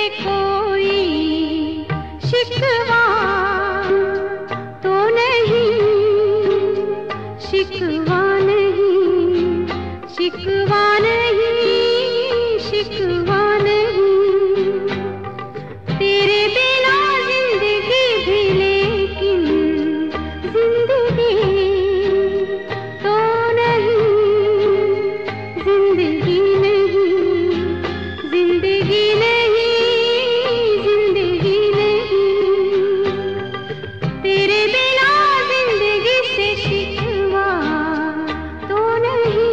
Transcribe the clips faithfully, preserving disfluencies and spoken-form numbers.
कोई शिकवा तो नहीं, शिकवा नहीं, शिकवा नहीं, शिकवा नहीं। तेरे बिना जिंदगी भी लेकिन जिंदगी तो नहीं, जिंदगी नहीं, जिंदगी नहीं, जिंदगी नहीं। तेरे बिना जिंदगी से शिकवा तो नहीं।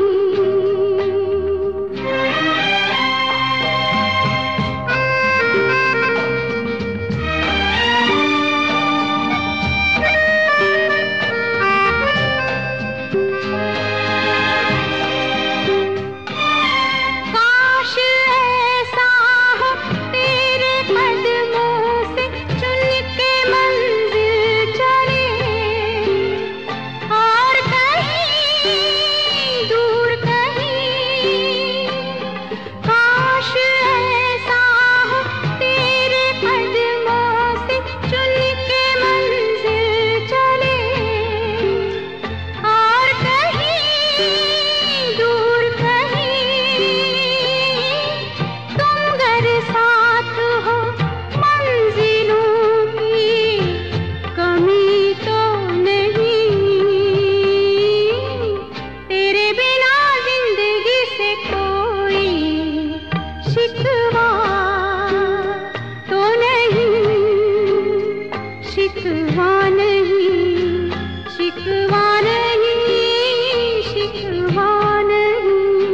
शिकवा नहीं, शिकवा नहीं, शिकवा नहीं।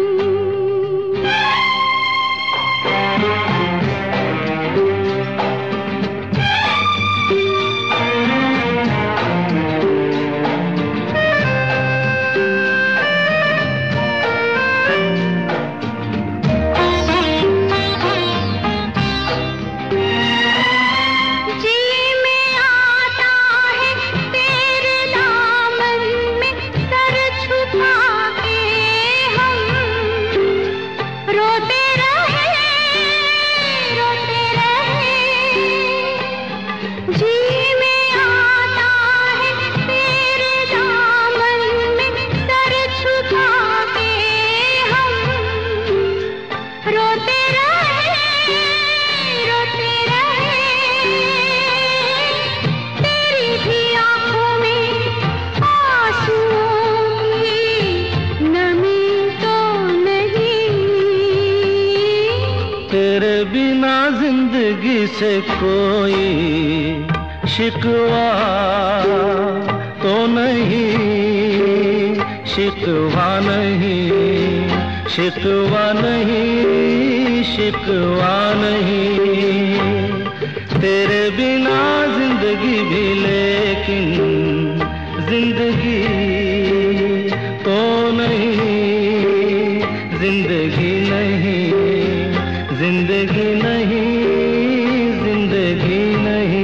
तेरे बिना जिंदगी से कोई शिकवा तो नहीं, शिकवा नहीं, शिकवा नहीं, शिकवा नहीं। तेरे बिना जिंदगी भी लेकिन जिंदगी तो नहीं, जिंदगी नहीं, जिंदगी नहीं, जिंदगी नहीं।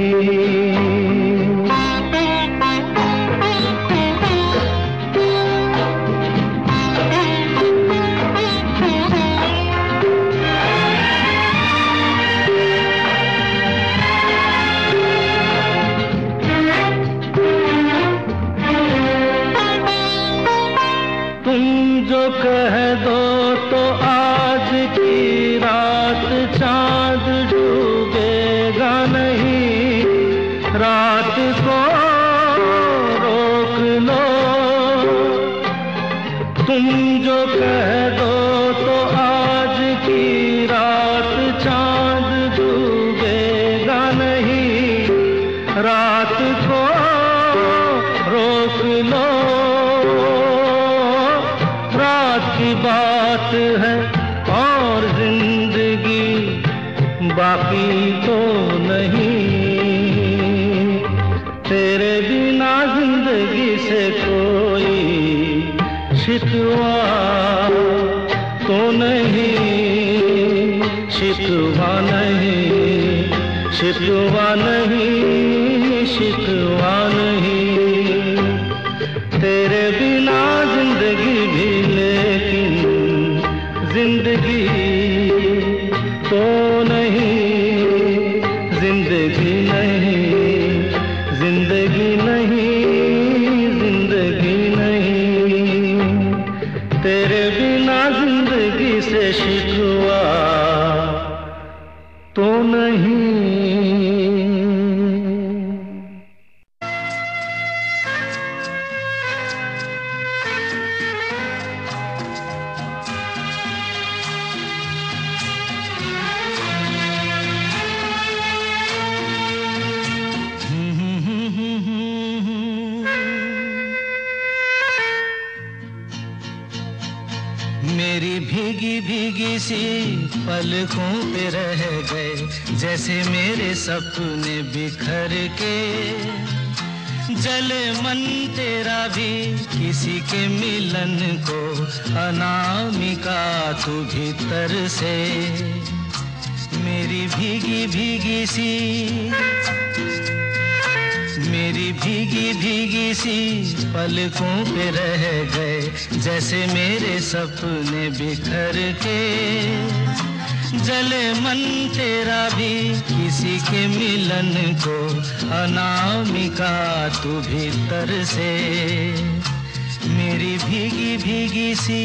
तुम जो कह दो तो आज की रात चांद डूबेगा नहीं, रात को रोक लो। तुम जो कह दो तो आज की रात चांद डूबेगा नहीं, रात को रोक लो। रात की बात है और जिंदगी बाकी तो नहीं। तेरे बिना जिंदगी से कोई शिकवा तो नहीं, शिकवा नहीं, शिकवा नहीं, शिकवा नहीं। तेरे बिना जिंदगी भी लेकिन जिंदगी तो नहीं। जिंदगी नहीं, जिंदगी नहीं, जिंदगी नहीं, तेरे बिना जिंदगी से शिकवा तो नहीं। मेरी भीगी भीगी सी पलकों पे रह गए जैसे मेरे सपने बिखर के, जले मन तेरा भी किसी के मिलन को, अनामिका तू भीतर से। मेरी भीगी भीगी सी, मेरी भीगी भीगी सी पलकों पे रह गए जैसे मेरे सपने बिखर के, जले मन तेरा भी किसी के मिलन को, अनामिका तू भीतर से। मेरी भीगी भीगी सी।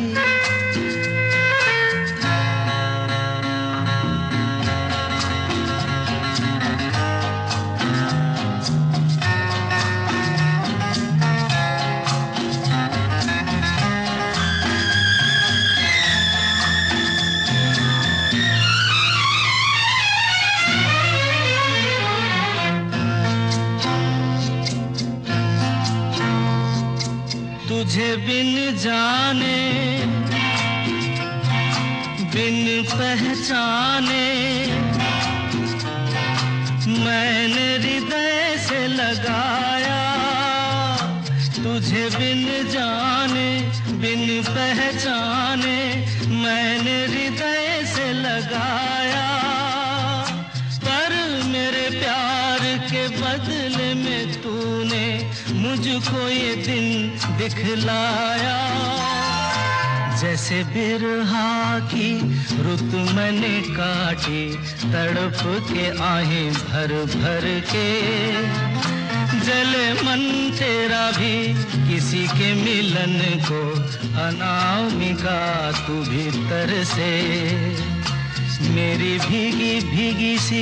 तुझे बिन जाने बिन पहचाने मैंने हृदय से लगाया, तुझे बिन जाने बिन पहचाने मैंने हृदय से लगाया, पर मेरे प्यार के बदले में तूने मुझको ये दिन दिखलाया। जैसे बिरहा की रुत मैंने काटी, तड़प के आहें भर भर के, जले मन तेरा भी किसी के मिलन को, अनामिका तू भीतर से। मेरी भीगी भीगी सी।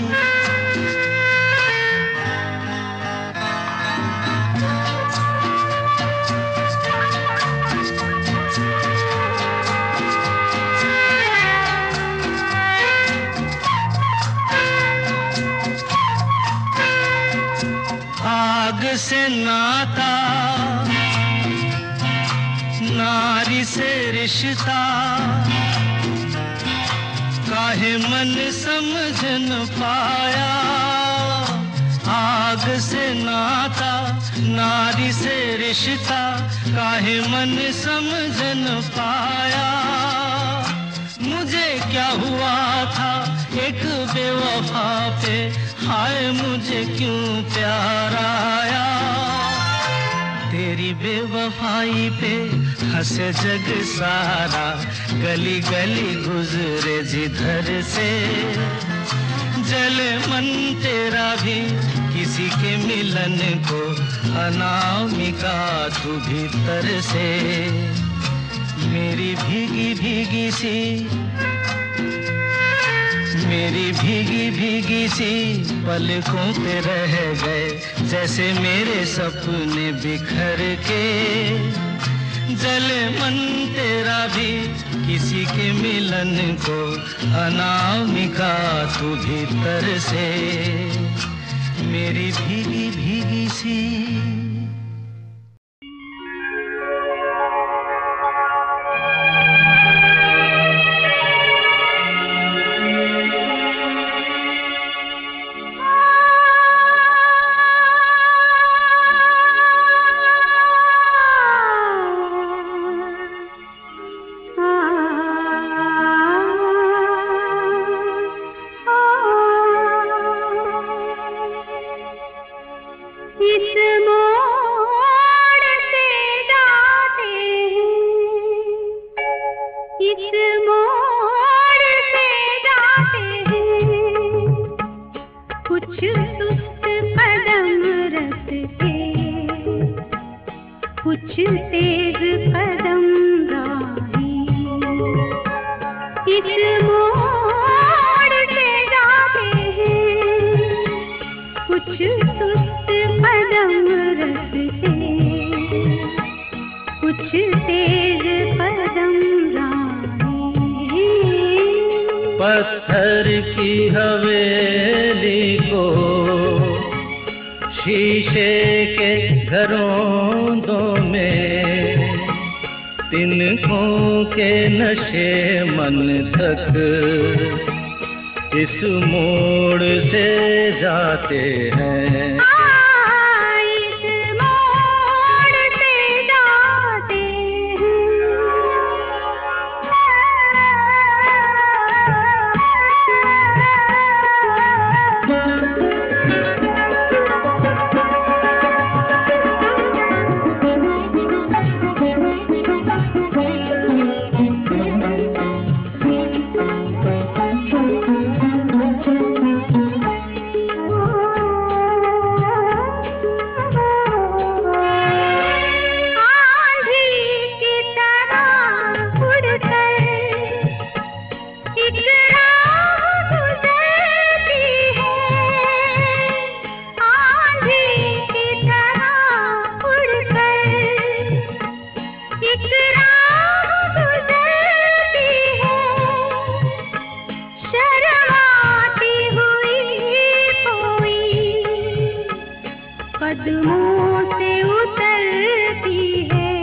आग से नाता, नारी से रिश्ता, काहे मन समझ न पाया। आग से नाता, नारी से रिश्ता, काहे मन समझ न पाया। मुझे क्या हुआ था एक बेवफा पे, हाय मुझे क्यों प्यार आया। तेरी बेवफाई पे हंसे जग सारा, गली गली गुजरे जिधर से, जले मन तेरा भी किसी के मिलन को, अनामिका तू भीतर से। मेरी भीगी भीगी सी, मेरी भीगी भीगी सी पलकों पे रह गए जैसे मेरे सपने बिखर के, जले मन तेरा भी किसी के मिलन को, अनामिका तू भीतर से। मेरी भीगी भीगी सी। इस पत्थर की हवेली को शीशे के घरों में तिनकों के नशे मन तक इस मोड़ से जाते हैं। कदमों से उतरती है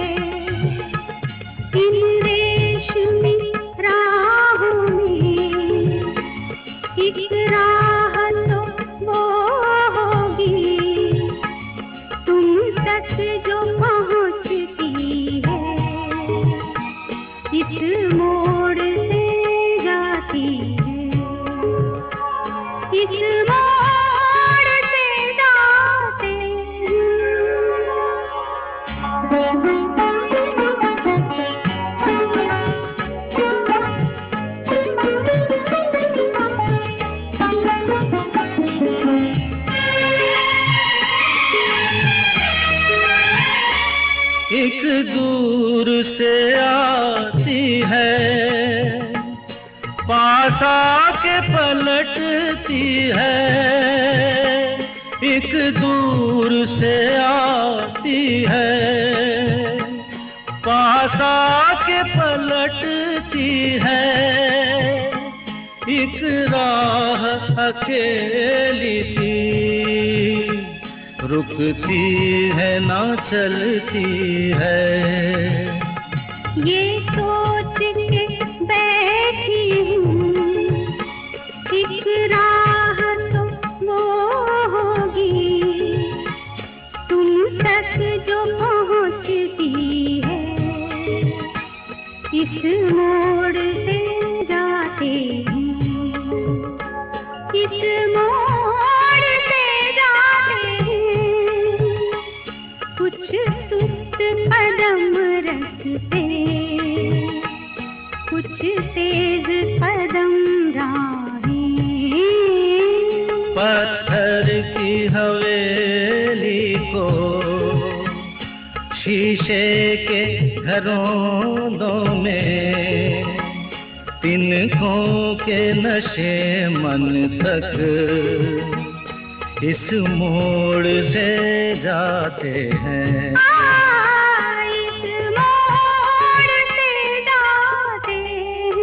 इन रेशमी राहों में, एक राह तो वो होगी तुम तक जो पहुँचती है, इस मोड़ से जाती है, इस मोड़ से जाते एक दूर से आती है, पास आके पलटती है। एक दूर से आती है, पास आके पलटती है। एक राह अकेली सी रुकती है ना चलती है। ये सोच के बैठी हूँ एक राह तो वो होगी तुम तक जो पहुँचती है, इस मोड़ से जाते हैं, इस मोड़ से जाते हैं। कुछ सुस्त कदम रखते, कुछ तेज कदम राहें। पत्थर की हवेली को शीशे के घरों में तिनकों के नशे मन तक इस मोड़ से जाते हैं। इस मोड़ से जाते हैं।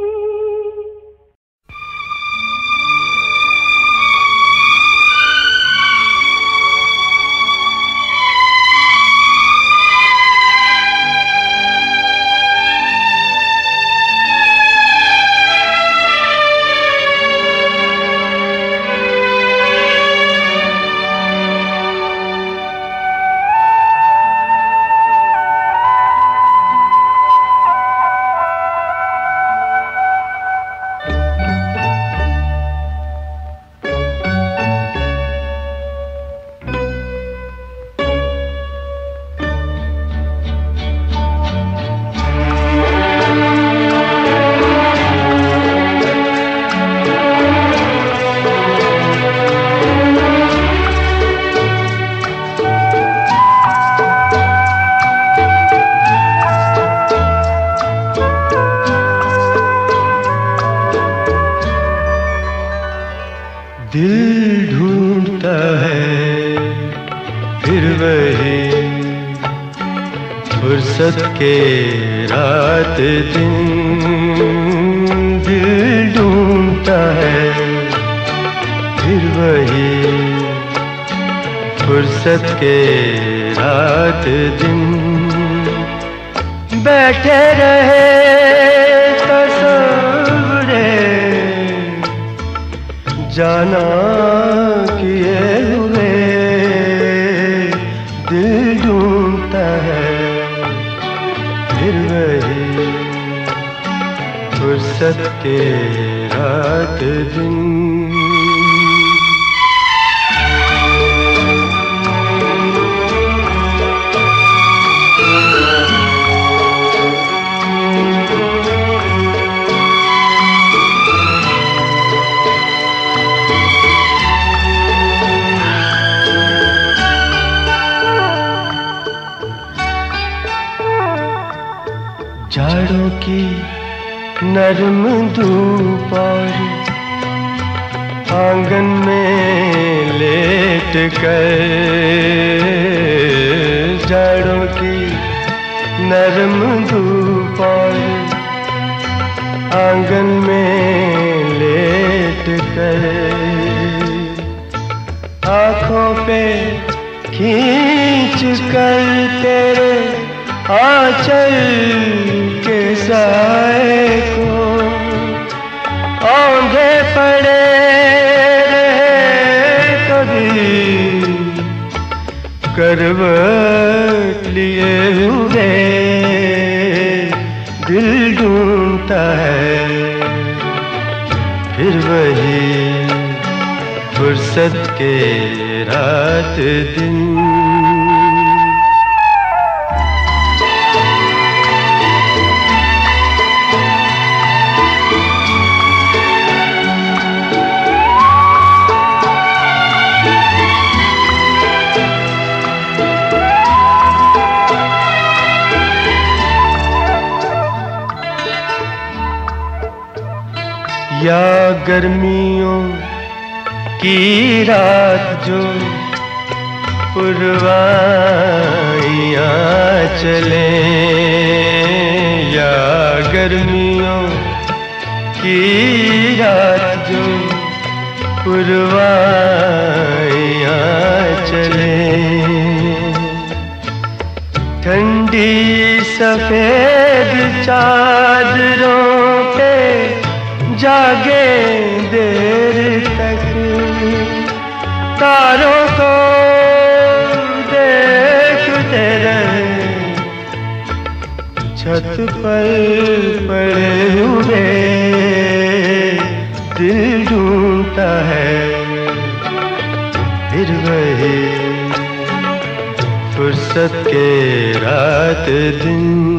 दिल ढूंढता है फिर वही फुर्सत के रात दिन, दिल ढूंढ ढूंढता है फिर वही फुर्सत के रात दिन। बैठे रहे तस्वुरे जाना किए हुए, दिल ढूंढता है फिर वही फुर्सत के रात दिन। जाड़ों की नरम धूप और आंगन में लेट कर, जाड़ों की नरम धूप और आंगन में लेट कर, आँखों पे खींच कर तेरे आंचल के साए को औंधे पड़े रहे कभी करवट लिए हुए, दिल ढूंढता है फिर वही फुर्सत के रात दिन। या गर्मियों की रात जो पुरवाइयाँ चले, या गर्मियों की रात जो पुरवाइयाँ चले, ठंडी सफेद चादरों पे जागे देर तक, तारों को देखते रहे छत पर पड़े हुए, दिल ढूंढता है फिर वही फुर्सत के रात दिन।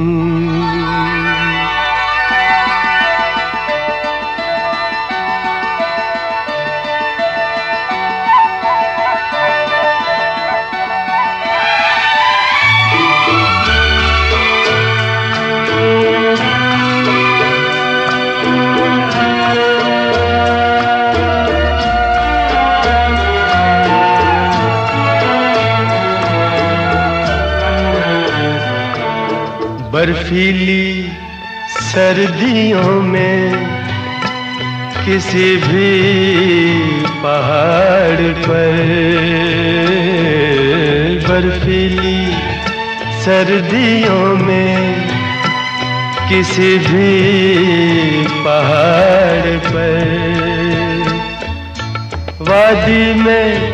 बर्फीली सर्दियों में किसी भी पहाड़ पर, बर्फीली सर्दियों में किसी भी पहाड़ पर, वादी में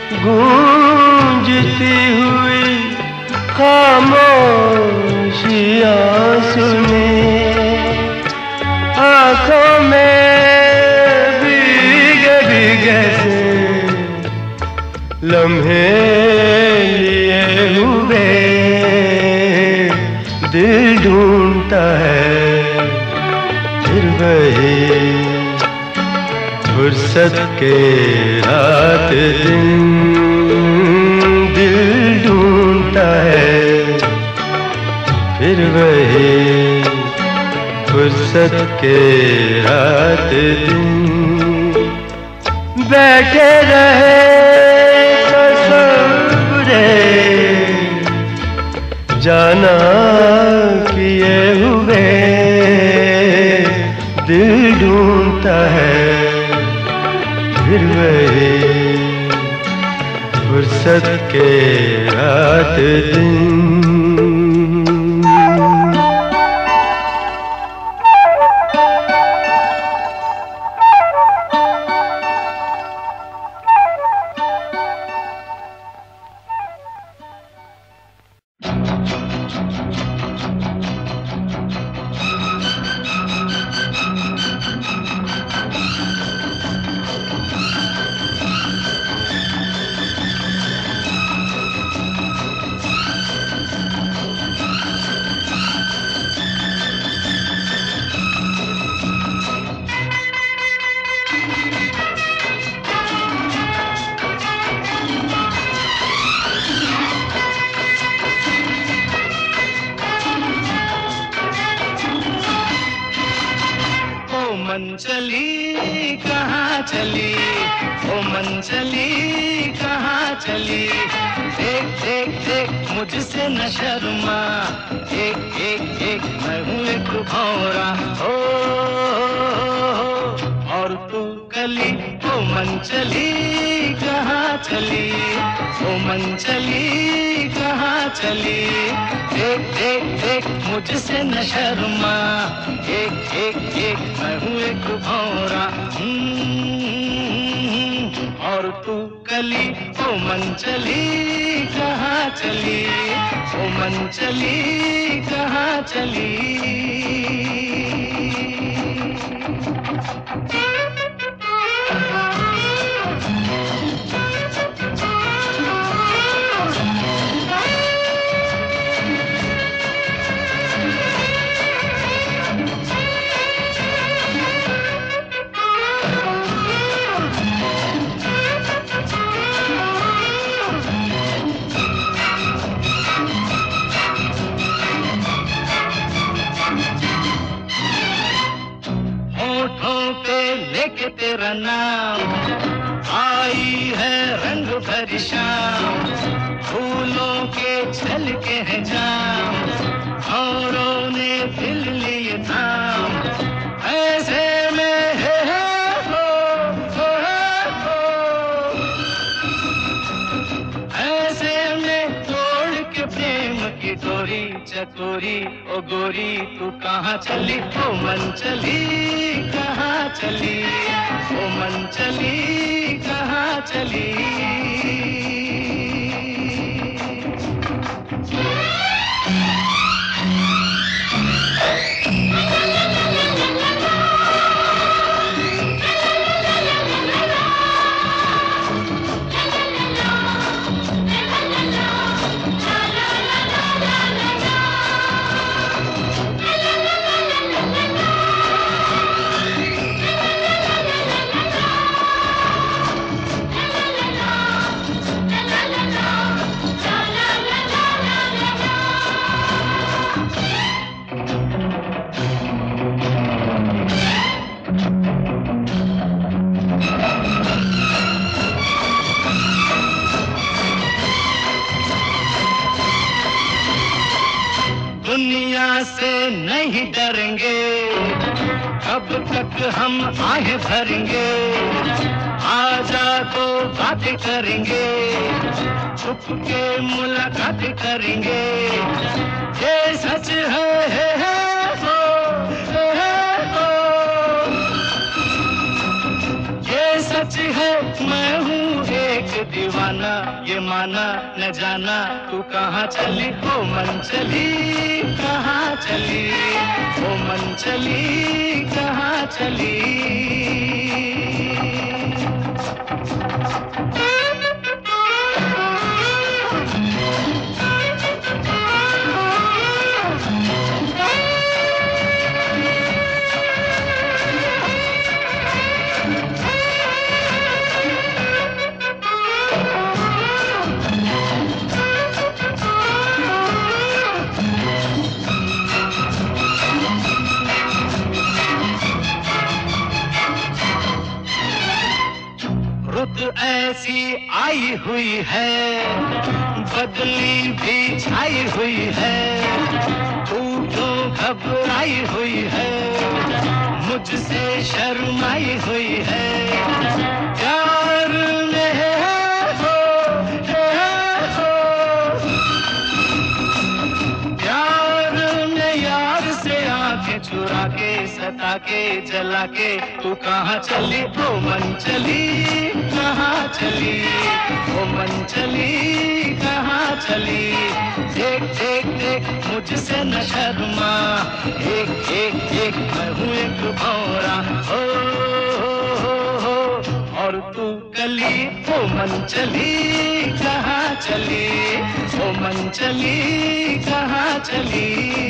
गूंजती हुई खामोशियाँ सुने, आँखों में भीगे भीगे से लम्हे लिए हुए, दिल ढूंढता है फिर वही फुर्सत के रात दिन, दिल ढूंढता है फिर वही फुर्सत के रात दिन। बैठे रहे तस्वुरे जाना किए हुए, दिल ढूंढता है फिर वही फुर्सत के रात दिन। मन चली कहाँ चली, ओ मन चली कहाँ चली, देख देख देख मुझसे न शर्मा, एक एक एक मैं हूँ एक भौरा, ओ, ओ, ओ और तू कली, ओ मन चली कहाँ चली, ओ मन चली कहाँ चली, देख देख देख मुझसे न शर्मा, एक एक एक मैं हूँ एक भौरा, और तू कली, ओ मन चली कहाँ चली, ओ मन चली कहाँ चली। लेके तेरा नाम आई है रंग भरी शाम, फूलों के छलके हैं जाम, औरों ने दिल लिए थाम, ऐसे में है, है हो, हो, हो, ऐसे में तोड़ के प्रेम की डोरी चकोरी, ओ गोरी तू कहाँ चली, ओ मन चली कहाँ चली, ओ मन चली कहाँ चली। दुनिया से नहीं डरेंगे, कब तक हम आहें भरेंगे, आजा तो बातें करेंगे, छुप के मुलाकात करेंगे, ये सच है, है, है हो, है, है हो, ये सच है मैं हूँ एक दीवाना, ये माना न जाना तू कहाँ चली, ओ मन चली कहाँ चली, ओ मन चली कहाँ चली। रुत ऐसी आई हुई है, बदली भी छाई हुई है, तू क्यों घबराई हुई है, मुझसे शर्माई हुई है, क्या बुझा के जला के तू कहाँ चली ओ मन चली कहाँ चली ओ मन चली कहाँ चली देख देख देख मुझसे न शर्मा एक एक एक मैं हूँ एक भौरा हो, हो, हो और तू कली ओ मन चली कहाँ चली ओ मन चली कहाँ चली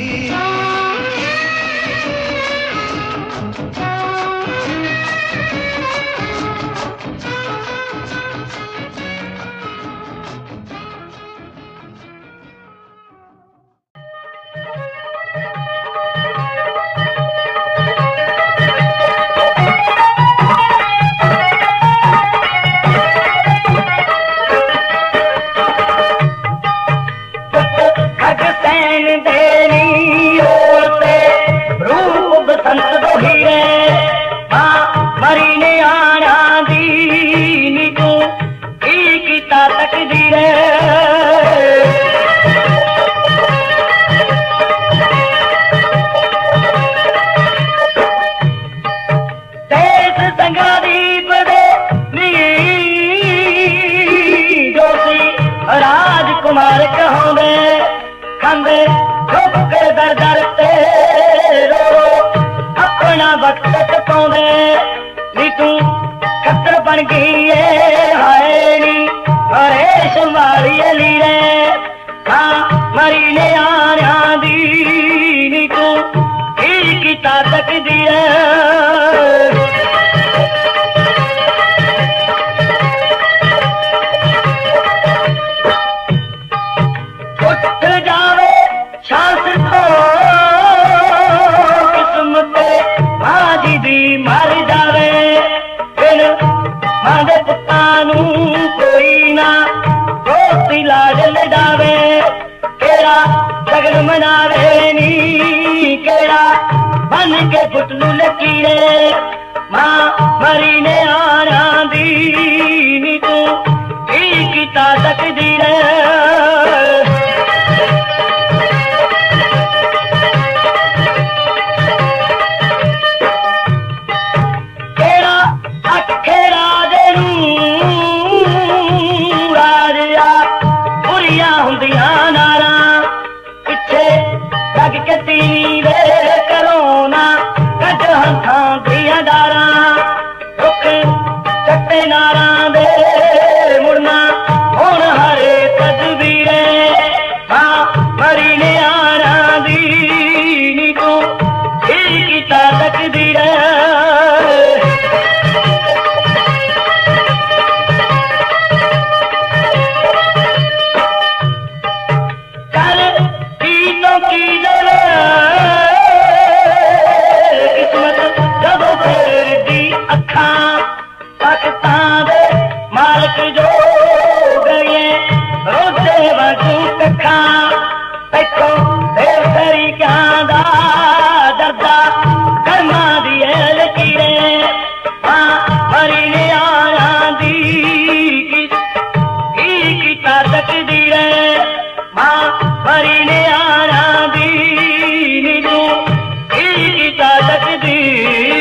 राजकुमार कहोगे खंबे झुक कर दर दर ते रो अपना वक्त टपाउंदे नी तू खतर बन गई है हाय नी अरे संभाली अली रे हाँ मरी ने आना दी नी तू ही किता तक दिया मर जावे फिर मांगे पुतानू कोई ना दोस्ती लाज लडावे केड़ा सगन मनावे नी केड़ा बन के पुतलू लकीरे मां मरी ने आना दी नी तू ही किता तकदीर करोना कज हथां दिया डारा रुक चट्टे नारा दे मुड़ना हुण हरे तदबीरे हाँ मरी ने आना दी नी तू ही किता तकदीर मालक जो गए रोजे वजू कखा देखो देव तरीका दा दर्दा कर्मा दिए लकीरे हाँ मरी ने आना दी की किता तकदीर मां मरी ने आना दी नी तू की किता तकदीर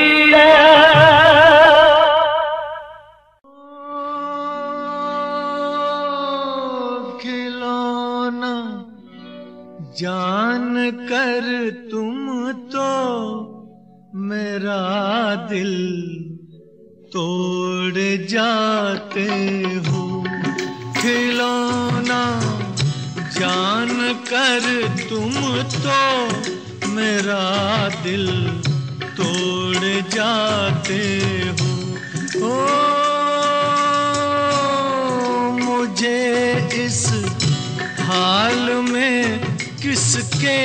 जान कर तुम तो मेरा दिल तोड़ जाते हो खिलौना जान कर तुम तो मेरा दिल तोड़ जाते हो ओ मुझे इस हाल में किसके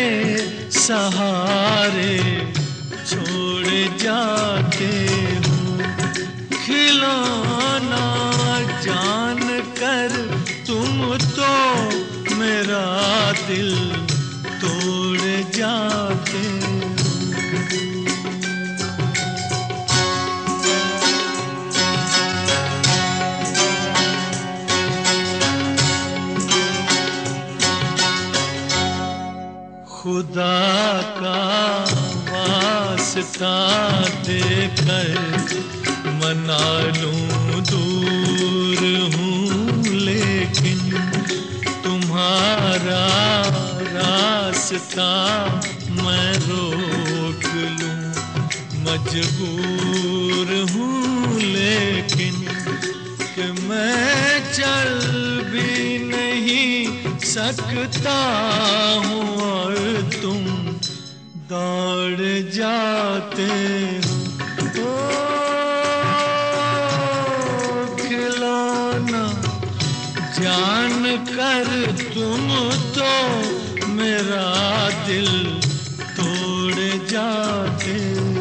सहारे छोड़ जाते हो खिलौना जान कर तुम तो मेरा दिल तोड़ जाते हो खुदा का वास्ता देकर मना लूं दूर हूँ, लेकिन तुम्हारा रास्ता मैं रोक लूं। मजबूर हूँ लेकिन कि मैं चल भी नहीं सकता हूँ और तुम दौड़ जाते हो। खिलौना जान कर तुम तो मेरा दिल तोड़ जाते हो।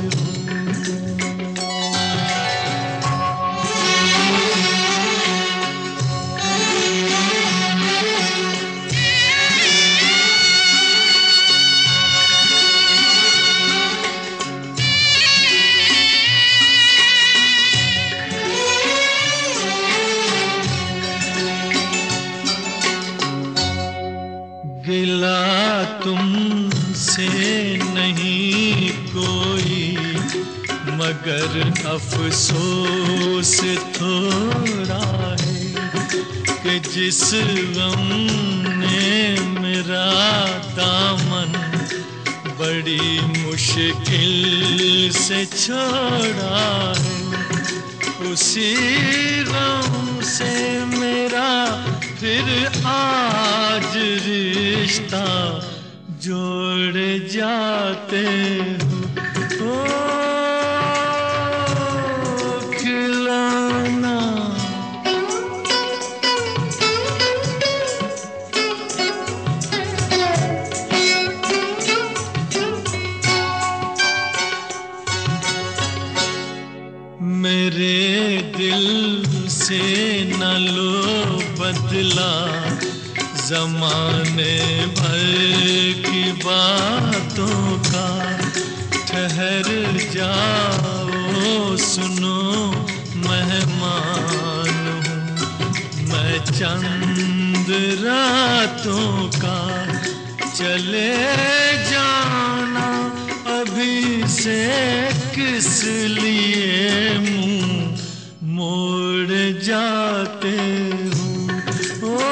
गिला तुमसे नहीं कोई, मगर अफसोस थोड़ा है कि जिस गम ने मेरा दामन बड़ी मुश्किल से छोड़ा है, उसी गम से मेरा फिर आज रिश्ता जोड़ जाते हो। ओ खिलौना मेरे दिल से न लो बदला, ज़माने भर की बातों का। ठहर जाओ सुनो मेहमान हूँ मैं चंद रातों का। चले जाना अभी से किस लिए मुँह मोड़ जाते हो। ओ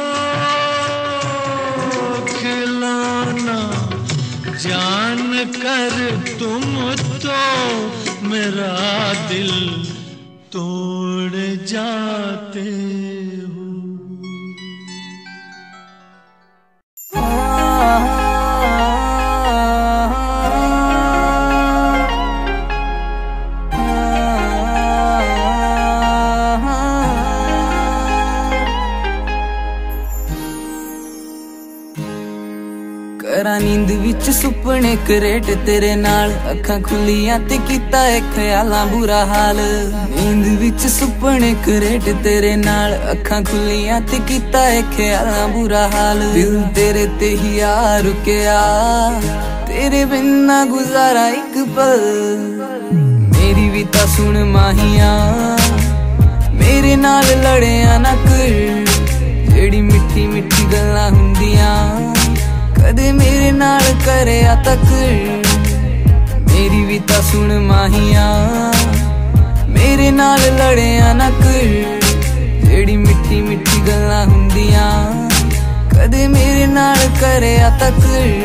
खिलौना जान कर तुम तो मेरा दिल तोड़ जाते हो। करा नींद विच सुपने करेट तेरे नाल, अखां खुलियां ते कीता ए ख्यालां बुरा हाल। नींद विच सुपने करेट तेरे नाल, अखां खुलियां ते कीता ए ख्यालां बुरा हाल। दिल तेरे ते ही आ रुकिया, तेरे बिन ना गुजारा एक पल। मेरी भी ता सुन माहिया, मेरे नाल लड़िया ना कर। जेड़ी मिठी मिठी गल्लां हुंदियां कदे मेरे नाल करया तक। मेरी भी ता सुन माहिया, मेरे नाल लड़िया ना कर। जेड़ी मिठी मिठी गल्लां हुंदियां कदे मेरे नाल करया तक।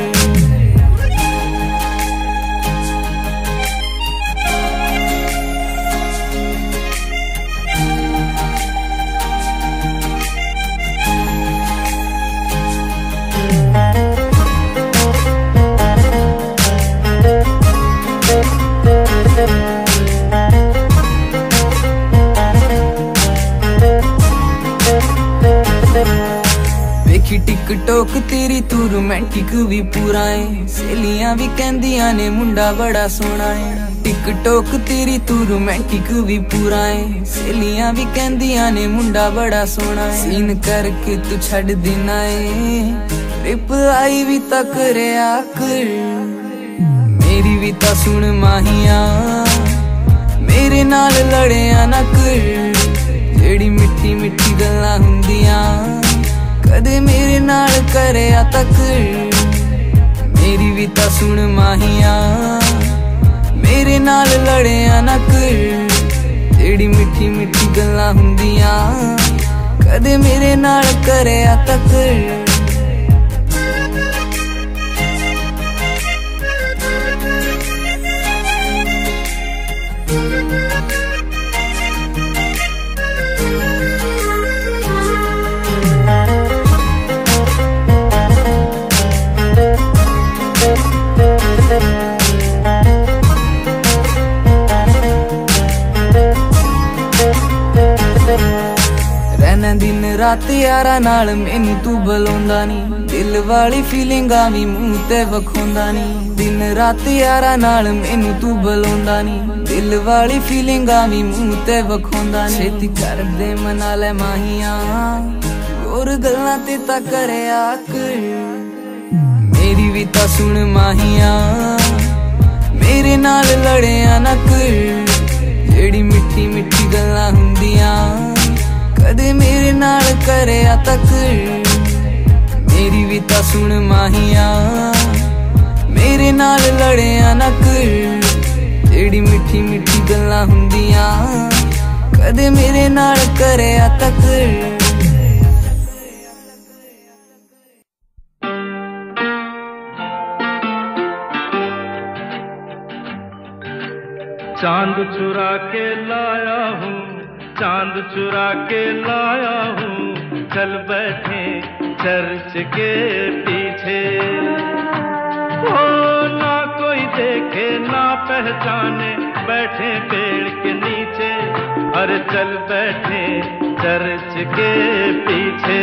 देखी टिकटॉक तेरी तू रोमांटिक भी पूरा है। सहेलियां भी कहंदियां ने मुंडा बड़ा सोहना है। टिकटॉक तेरी तू रोमांटिक भी पूरा है। सहेलियां भी कहंदियां ने मुंडा बड़ा सोहना है। सीन करके तू छड़ देना है, रिप्लाई भी ता करया कर। मेरी भी ता सुन माहिया, मेरे नाल लड़िया ना कर। जेड़ी मिठी मिठी गल्लां हुंदियां कदे मेरे नाल करया तक। मेरी भी ता सुन माहिया, मेरे नाल लड़िया ना कर, जेड़ी मिठी मिठी गल्लां हुंदियां कदे मेरे नाल करया तकर। रहना दिन रात यारा नाल मैनू तू बुलांदा नी, दिल वाली फीलिंगां भी मूंह ते वखोंदा नी। दिन रात यारा नाल मैनू तू बुलांदा नी, दिल वाली फीलिंगां भी मूंह ते वखोंदा नी। छेती कर दे मना ले माहियां, और गल्लां ते ता करया कर, मेरी भी ता सुन माहियां। मेरे नाल लड़िया ना कर, जेड़ी मिठी मिठी गल्लां हुंदियां कदे मेरे नाल करया तकर। मेरी भी ता सुन माहियां, मेरे नाल लड़िया ना कर, जेड़ी मिठी मिठी गल्लां हुंदियां कदे मेरे नाल करया तकर। चांद चुरा के लाया हूँ, चांद चुरा के लाया हूँ, चल बैठे चर्च के पीछे। ओ ना कोई देखे ना पहचाने, बैठे पेड़ के नीचे, अरे चल बैठे चर्च के पीछे।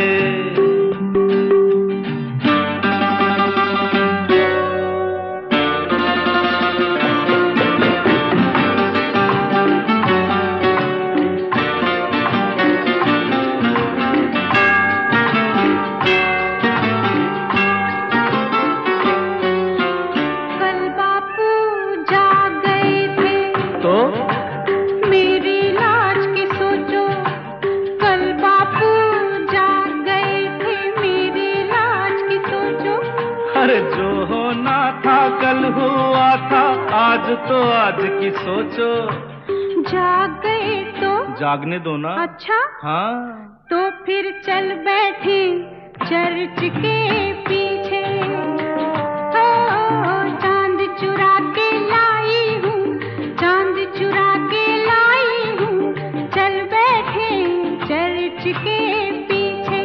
आज तो आज की सोचो, जाग गए तो जागने दो ना। अच्छा हाँ, तो फिर चल बैठे चर्च के पीछे। ओ, चांद चुरा के लाई हूँ, चांद चुरा के लाई हूँ, चल बैठे चर्च के पीछे।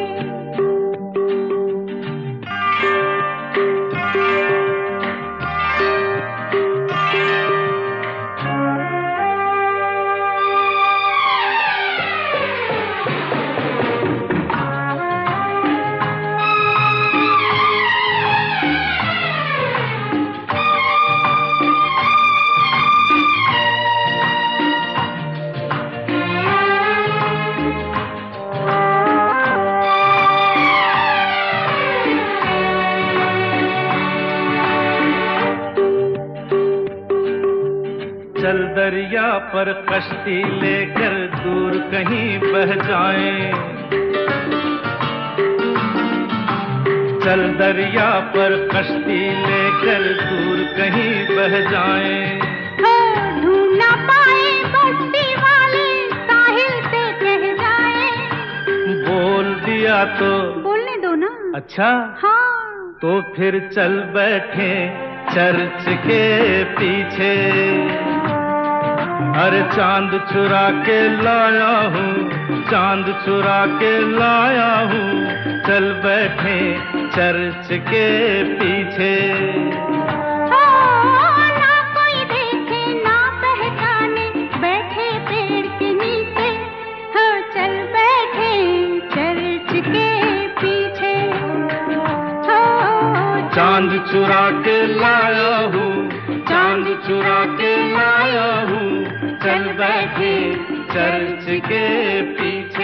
चल दरिया पर कश्ती लेकर दूर कहीं बह जाएं, चल दरिया पर कश्ती लेकर दूर कहीं बह जाएं। ढूंढ ना पाए बस्ती वाले साहिल पे कह जाए। बोल दिया तो बोलने दो ना। अच्छा हाँ, तो फिर चल बैठे चर्च के पीछे। अरे चांद चुरा के लाया हूँ, चांद चुरा के लाया हूँ, चल बैठे चर्च के पीछे। ओ, ना कोई देखे ना पहचाने, बैठे पेड़ के नीचे, हो चल बैठे चर्च के पीछे। हो चांद चुरा के लाया हूँ, चांद चुरा के लाया हूँ, चल बैठे चर्च के पीछे।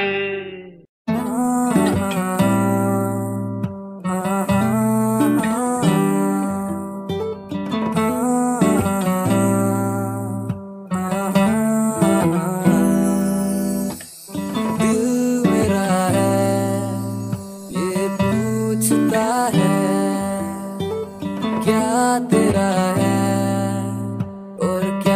दिल मेरा है ये पूछता है, क्या तेरा है और क्या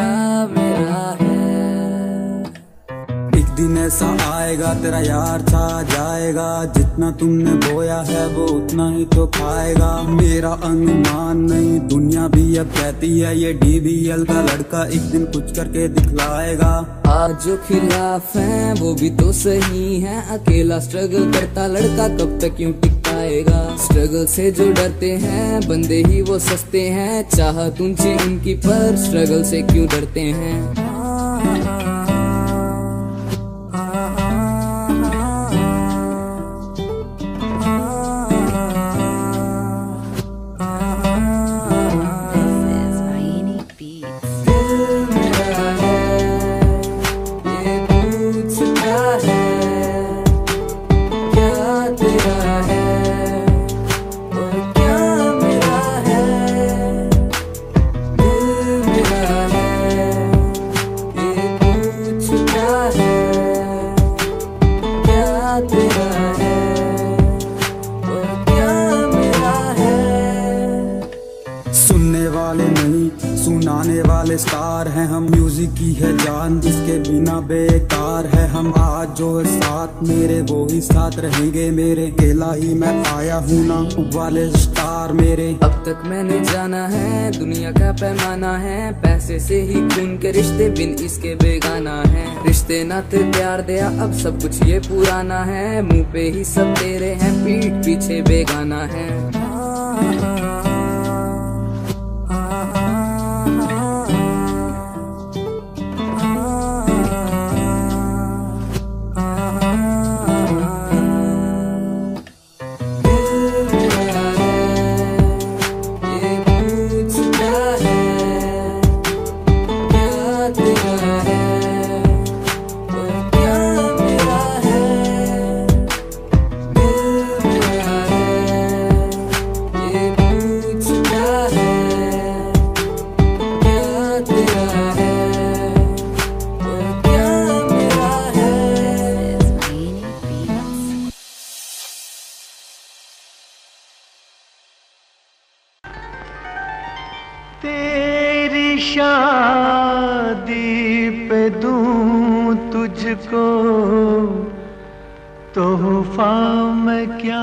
दिन ऐसा आएगा तेरा यार छा जाएगा, जितना तुमने बोया है वो उतना ही तो खाएगा। मेरा अनुमान नहीं दुनिया भी अब कहती है ये डी बी एल का लड़का एक दिन कुछ करके दिखलाएगा। आज जो खिलाफ हैं वो भी तो सही हैं, अकेला स्ट्रगल करता लड़का कब तक यूं टिक पाएगा। स्ट्रगल से जो डरते हैं बंदे ही वो सस्ते हैं, चाहत ऊंची उनकी पर स्ट्रगल से क्यों डरते हैं। सुनाने वाले स्टार हैं हम, म्यूजिक की है जान जिसके बिना बेकार है हम। आज जो है साथ मेरे वो ही साथ रहेंगे मेरे, अकेला ही मैं आया हूँ ना वाले स्टार मेरे। अब तक मैंने जाना है दुनिया का पैमाना है, पैसे से ही खून के रिश्ते बिन इसके बेगाना है। रिश्ते नाते प्यार दिया अब सब कुछ ये पुराना है, मुंह पे ही सब तेरे हैं पीठ पीछे बेगाना है। तेरी शादी पे दूं तुझको तोहफा मैं क्या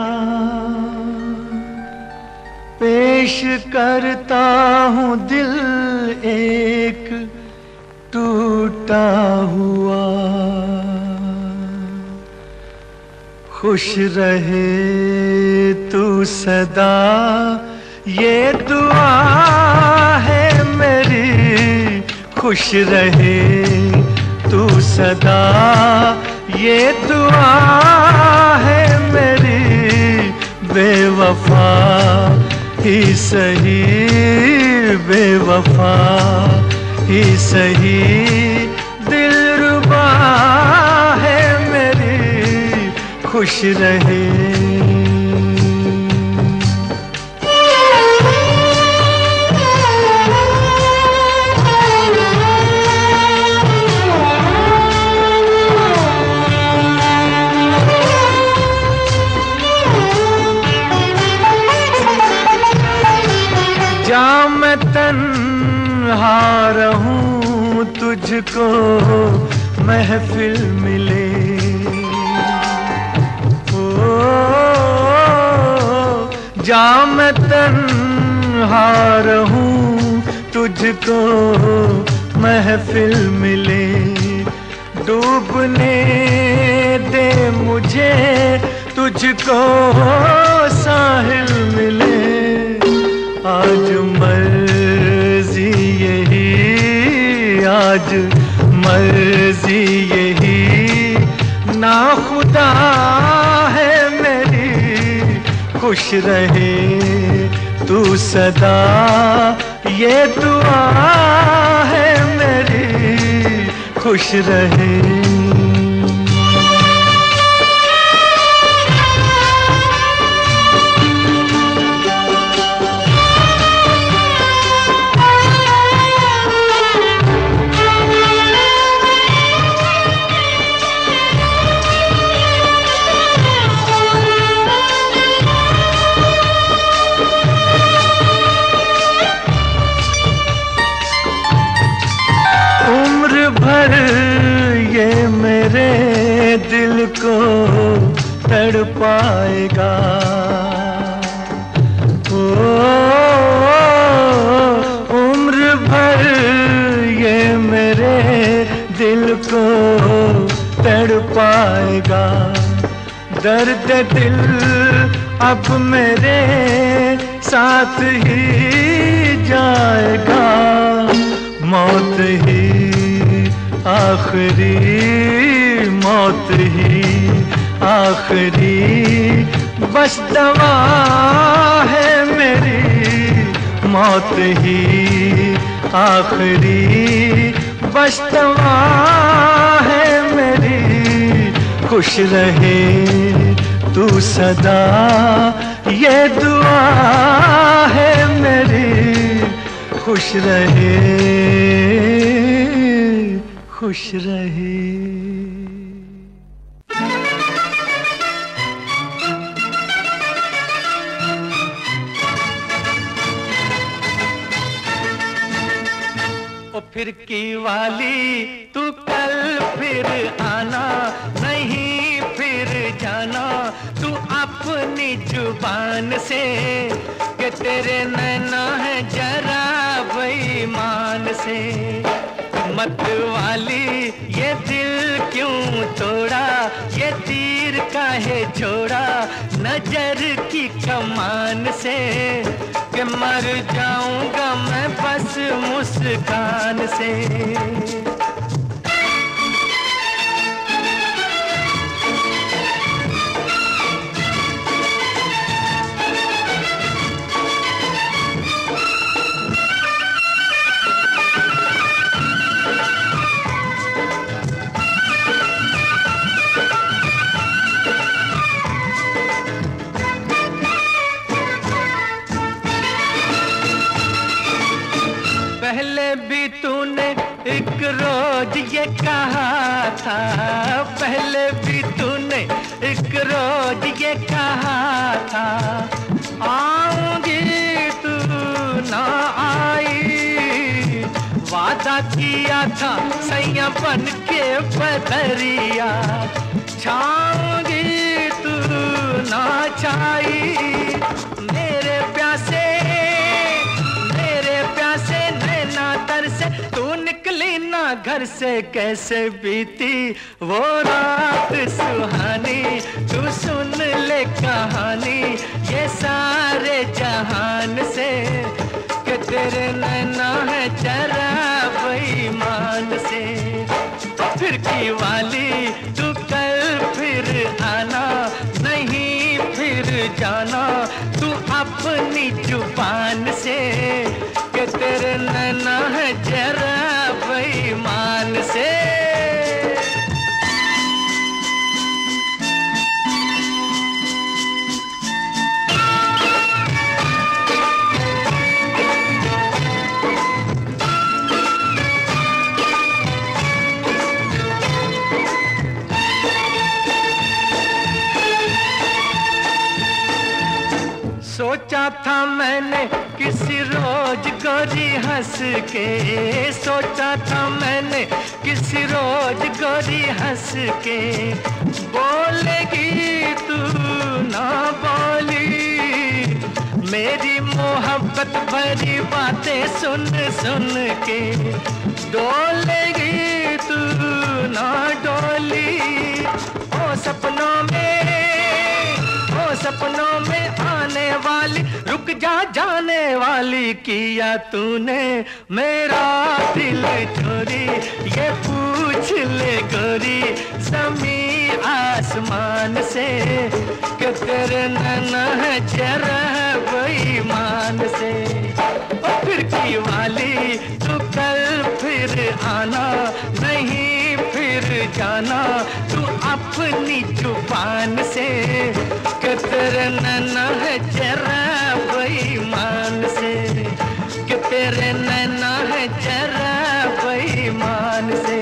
पेश करता हूँ, दिल एक टूटा हुआ। खुश रहे तू सदा ये दुआ है मेरी, खुश रहे तू सदा ये दुआ है मेरी। बेवफा ही सही, बेवफा ही सही, दिलरुबा है मेरी, खुश रहे। जा मैं तन्हा रहूं तुझको महफिल मिले, ओ जा मैं तन्हा रहूं तुझको महफिल मिले। डूबने दे मुझे तुझको साहिल मिले। आज मर्जी यही, आज मर्जी यही, ना खुदा है मेरी, खुश रहे तू सदा ये दुआ है मेरी, खुश रहे। भर ये मैं तड़पाएगा। ओ, उम्र भर ये मेरे दिल को तड़पाएगा। दर्द दिल अब मेरे साथ ही जाएगा। मौत ही आखिरी, मौत ही आखिरी बस दवा है मेरी। मौत ही आखिरी बस दवा है मेरी। खुश रहे तू सदा ये दुआ है मेरी। खुश रहे, खुश रहे। ओ फिर की वाली तू कल फिर आना, नहीं फिर जाना तू अपनी जुबान से कि तेरे नैना है जरा बेईमान से। मत वाली ये दिल क्यों तोड़ा, ये तीर काहे छोड़ा नजर की कमान से कि मर जाऊंगा मैं बस मुस्कान से। पहले भी तूने एक रोज ये कहा था, पहले भी तूने एक रोज ये कहा था। आऊंगी तू ना आई, वादा किया था सैया बन के बदरिया। छाऊंगी तू ना छाई, मेरे प्यासे मेरे प्यासे नैना तर से तू निकली ना घर से। कैसे बीती वो रात सुहानी, तू सुन ले कहानी ये सारे जहान से कि तेरे नैना है जरा बेईमान से। फिर की वाली तू कल फिर आना, नहीं फिर जाना तू अपनी जुबान से कि तेरे नैना है जरा बेईमान से। सोचा था मैंने किसी रोज गोरी हंस के, सोचा था मैंने किसी रोज गोरी हंस के। बोलेगी तू ना बोली, मेरी मोहब्बत भरी बातें सुन सुन के। डोलेगी तू ना डोली, ओ सपनों में ओ सपनों में आने वाली, रुक जा जाने वाली। किया तूने मेरा दिल चोरी, ये पूछ ले गोरी ज़मीं आसमान से कि तेरे नैना है जरा बेईमान से। ओ फिर की वाली तू कल फिर आना, नहीं फिर जाना तू अपनी जुबान से कि तेरे नैना है जरा बेईमान से, कि तेरे नैना है जरा बेईमान से।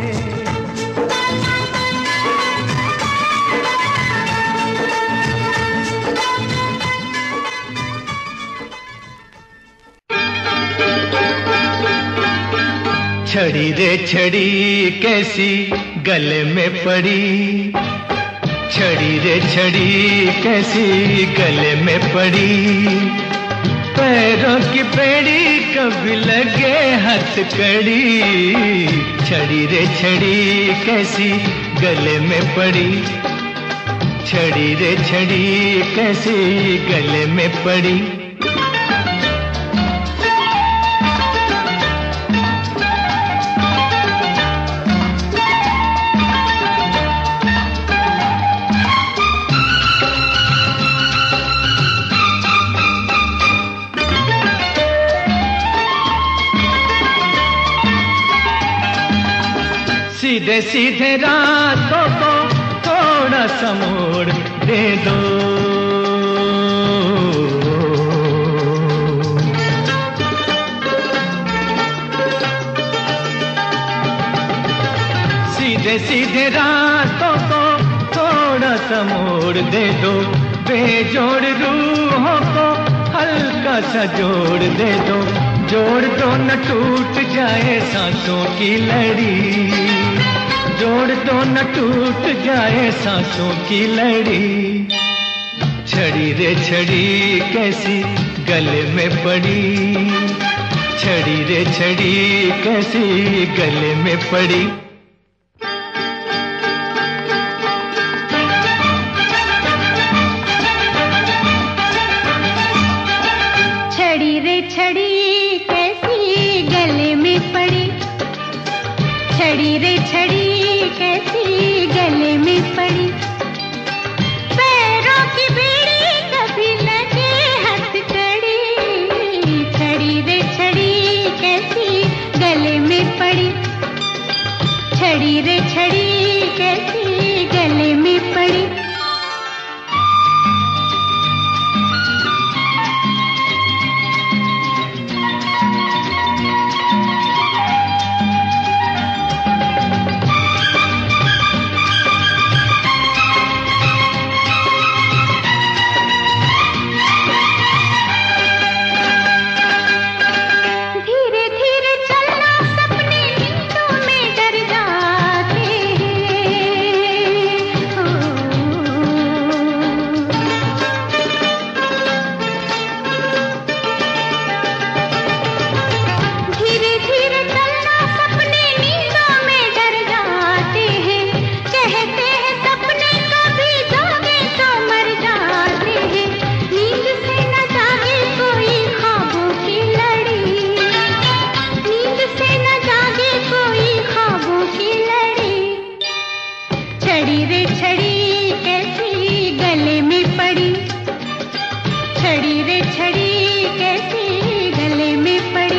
छड़ी रे छड़ी कैसी गले में पड़ी, छड़ी रे छड़ी कैसी गले में पड़ी, पैरों की पेड़ी कभी लगे हथकड़ी। छड़ी रे छड़ी कैसी गले में पड़ी, छड़ी रे छड़ी कैसी गले में पड़ी। सीधे सीधे रातों को थोड़ा सा मोड़ दे दो, सीधे सीधे रातों को थोड़ा सा मोड़ दे दो। बेजोड़ रूहों को हल्का सा जोड़ दे दो, जोड़ दो न टूट जाए सांसों की लड़ी, जोड़ दो न टूट जाए सांसों की लड़ी। छड़ी रे छड़ी कैसी गले में पड़ी, छड़ी रे छड़ी कैसी गले में पड़ी। छड़ी रे छड़ी कैसी गले में पड़ी, छड़ी रे छड़ी कैसी गले में पड़ी। पैरों की बेड़ी कभी लगे हथकड़ी, छड़ी रे छड़ी कैसी गले में पड़ी, छड़ी रे छड़ी कैसी गले में पड़ी। छड़ी रे छड़ी कैसी गले में पड़ी, छड़ी रे छड़ी कैसी गले में पड़ी।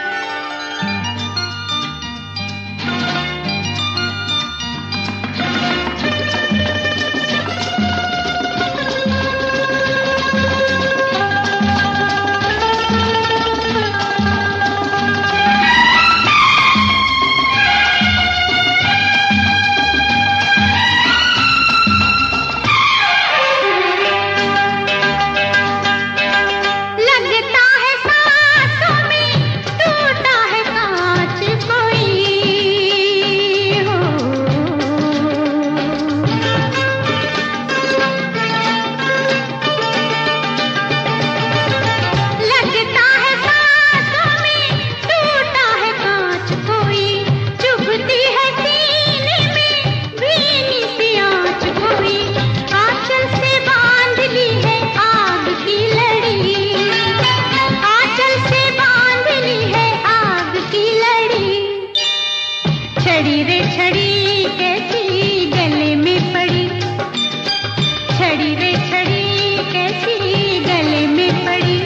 छड़ी रे छड़ी कैसी गले में पड़ी, छड़ी रे छड़ी कैसी गले में पड़ी।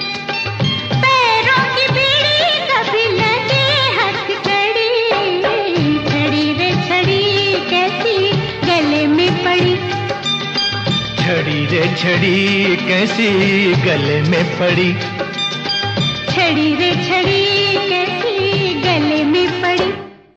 पैरों की बेड़ी कभी लगे हथकड़ी, छड़ी रे छड़ी कैसी गले में पड़ी। छड़ी रे छड़ी कैसी गले में पड़ी, छड़ी रे छड़ी कैसी गले में पड़ी।